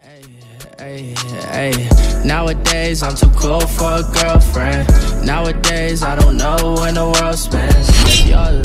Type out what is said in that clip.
Hey, nowadays I'm too cool for a girlfriend. Nowadays I don't know when the world spins. Live your